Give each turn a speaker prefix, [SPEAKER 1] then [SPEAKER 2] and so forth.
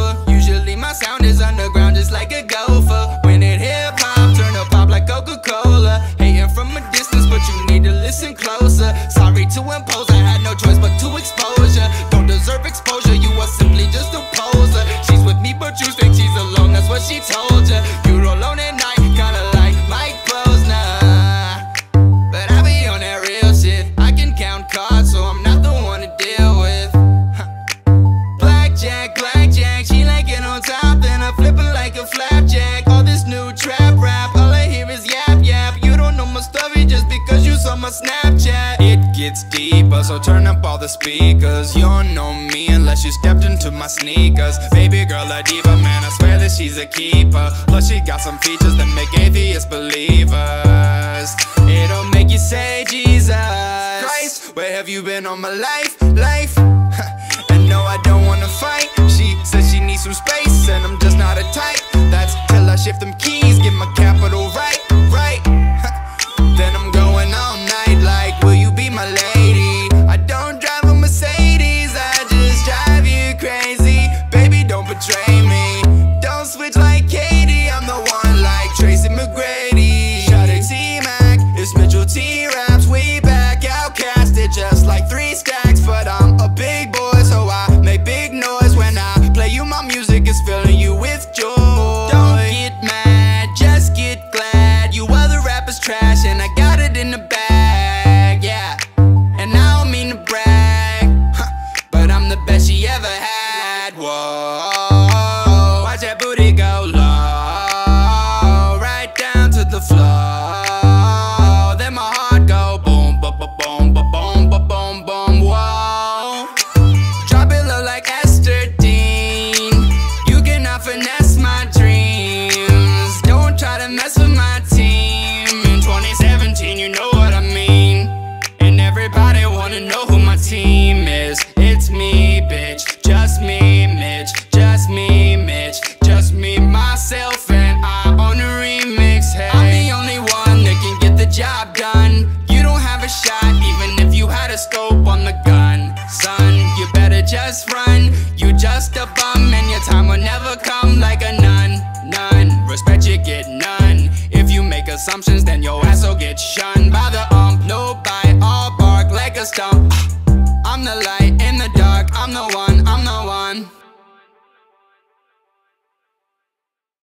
[SPEAKER 1] over. Usually my sound is underground just like a gopher. When it hip hop, turn to pop like Coca-Cola. Hating from a distance, but you need to listen closer. Sorry to impose, I had no choice but to expose ya. Don't deserve exposure, you are simply just a poser. She's with me but you think she's alone, that's what she told ya. You roll on at night, kinda like Mike Posner. But I be on that real shit. I can count cards, so I'm not the one to deal with. Blackjack, blackjack, she like it on top, then I flip it like a flapjack. All this new trap rap, all I hear is yap yap. You don't know my story just because you saw my Snapchat. It gets deeper, so turn up all the speakers. You don't know me unless you stepped into my sneakers. Baby girl a diva, man, I swear that she's a keeper. Plus she got some features that make atheists believers. It'll make you say Jesus Christ, where have you been all my life? And no, I don't wanna fight. She says she needs some space, and I'm just not a type. That's till I shift them keys, get my capital right. Then I'm going all night like, will you be my lady? I don't drive a Mercedes, I just drive you crazy. Baby, don't betray me. Don't switch like Katie, I'm the one like Tracy McGrady. Shot at T-Mac, it's Mitchell T-Raps. Way back, outcasted just like 3 stacks. But I'm a big boy, so I make big noise when I play you. My music is filling you with joy. Don't get mad, just get glad. You other rappers trash and I got it in the bag, yeah. And I don't mean to brag, but I'm the best she ever had. Whoa, watch that booty go low, right down to the floor. Then my heart go boom, boom, boom, boom, boom, boom, boom, boom. Whoa, drop it low like Esther Dean. You cannot finesse my dreams. Don't try to mess with my team. In 2017, you know what I mean. And everybody wanna know who my team is. It's me, bitch, just me, Mitch. Just me, Mitch, just me, myself, and I on the remix. Hey, I'm the only one that can get the job done. You don't have a shot, even if you had a scope on the gun. Son, you better just run. You just a bum and your time will never come.